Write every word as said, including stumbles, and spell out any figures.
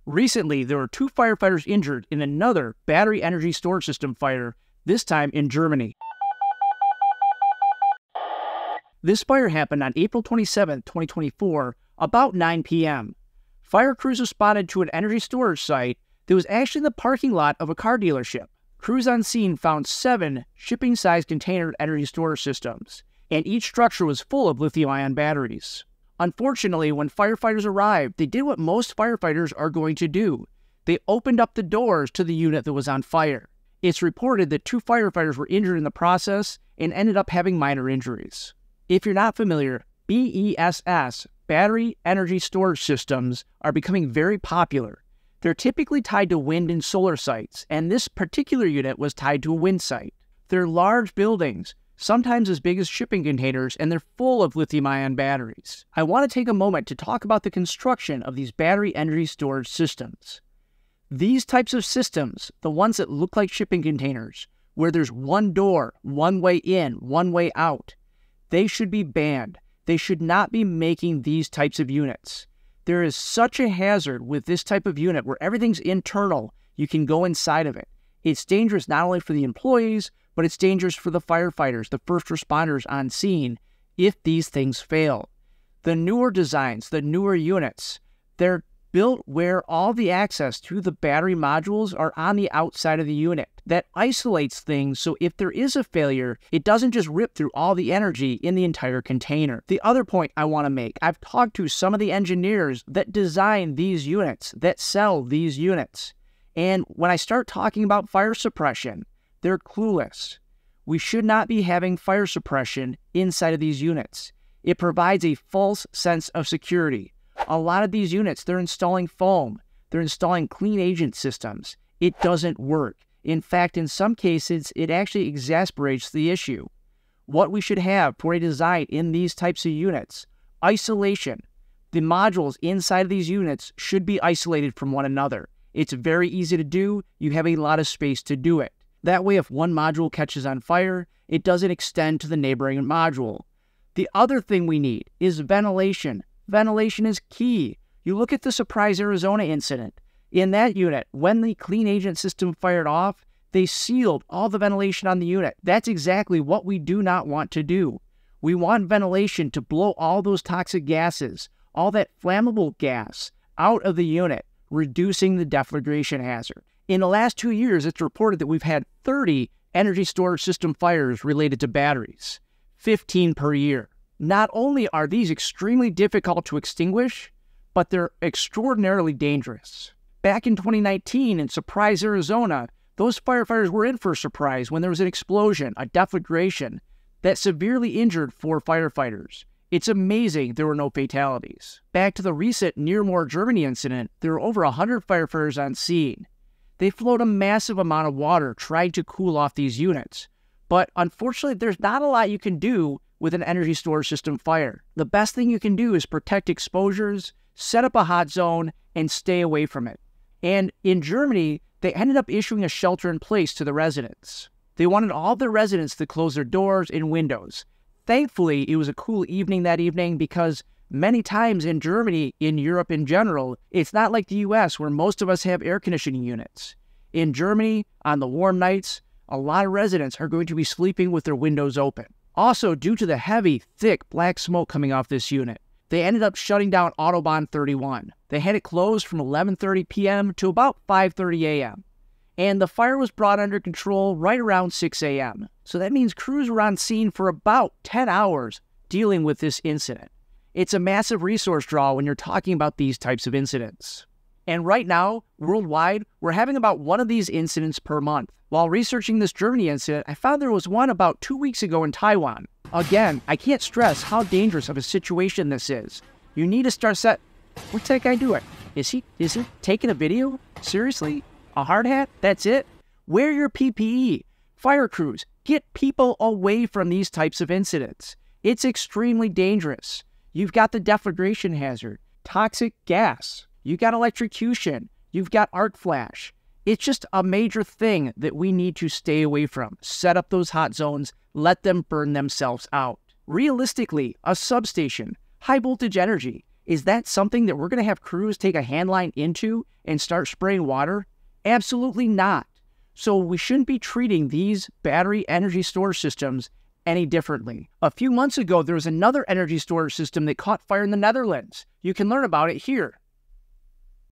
Recently, there were two firefighters injured in another battery energy storage system fire, this time in Germany. This fire happened on April twenty-seventh, twenty twenty-four, about nine p m Fire crews responded to an energy storage site that was actually in the parking lot of a car dealership. Crews on scene found seven shipping-sized container energy storage systems, and each structure was full of lithium-ion batteries. Unfortunately, when firefighters arrived, they did what most firefighters are going to do. They opened up the doors to the unit that was on fire. It's reported that two firefighters were injured in the process and ended up having minor injuries. If you're not familiar, B E S S, battery energy storage systems, are becoming very popular. They're typically tied to wind and solar sites, and this particular unit was tied to a wind site. They're large buildings, sometimes as big as shipping containers, and they're full of lithium-ion batteries. I want to take a moment to talk about the construction of these battery energy storage systems. These types of systems, the ones that look like shipping containers, where there's one door, one way in, one way out, they should be banned. They should not be making these types of units. There is such a hazard with this type of unit where everything's internal, you can go inside of it. It's dangerous not only for the employees, but it's dangerous for the firefighters, the first responders on scene, if these things fail. The newer designs, the newer units, they're built where all the access to the battery modules are on the outside of the unit. That isolates things, so if there is a failure, it doesn't just rip through all the energy in the entire container. The other point I want to make, I've talked to some of the engineers that design these units, that sell these units. And when I start talking about fire suppression, they're clueless. We should not be having fire suppression inside of these units. It provides a false sense of security. A lot of these units, they're installing foam. They're installing clean agent systems. It doesn't work. In fact, in some cases, it actually exacerbates the issue. What we should have for a design in these types of units: isolation. The modules inside of these units should be isolated from one another. It's very easy to do. You have a lot of space to do it. That way, if one module catches on fire, it doesn't extend to the neighboring module. The other thing we need is ventilation. Ventilation is key. You look at the Surprise, Arizona incident. In that unit, when the clean agent system fired off, they sealed all the ventilation on the unit. That's exactly what we do not want to do. We want ventilation to blow all those toxic gases, all that flammable gas, out of the unit, reducing the deflagration hazard. In the last two years, it's reported that we've had thirty energy storage system fires related to batteries, fifteen per year. Not only are these extremely difficult to extinguish, but they're extraordinarily dangerous. Back in twenty nineteen in Surprise, Arizona, those firefighters were in for a surprise when there was an explosion, a deflagration, that severely injured four firefighters. It's amazing there were no fatalities. Back to the recent Neermoor, Germany incident, there were over one hundred firefighters on scene. They flowed a massive amount of water trying to cool off these units. But unfortunately, there's not a lot you can do with an energy storage system fire. The best thing you can do is protect exposures, set up a hot zone, and stay away from it. And in Germany, they ended up issuing a shelter in place to the residents. They wanted all the residents to close their doors and windows. Thankfully, it was a cool evening that evening because many times in Germany, in Europe in general, it's not like the U S where most of us have air conditioning units. In Germany, on the warm nights, a lot of residents are going to be sleeping with their windows open. Also, due to the heavy, thick black smoke coming off this unit, they ended up shutting down Autobahn thirty-one. They had it closed from eleven thirty p m to about five thirty a m And the fire was brought under control right around six a m So that means crews were on scene for about ten hours dealing with this incident. It's a massive resource draw when you're talking about these types of incidents. And right now, worldwide, we're having about one of these incidents per month. While researching this Germany incident, I found there was one about two weeks ago in Taiwan. Again, I can't stress how dangerous of a situation this is. You need to start set... What's that guy doing? Is he, is he taking a video? Seriously? A hard hat? That's it? Wear your P P E. Fire crews, get people away from these types of incidents. It's extremely dangerous. You've got the deflagration hazard, toxic gas. You've got electrocution. You've got arc flash. It's just a major thing that we need to stay away from. Set up those hot zones. Let them burn themselves out. Realistically, a substation, high voltage energy, Is that something that we're going to have crews take a handline into and start spraying water? Absolutely not. So we shouldn't be treating these battery energy storage systems any differently. A few months ago, there was another energy storage system that caught fire in the Netherlands. You can learn about it here.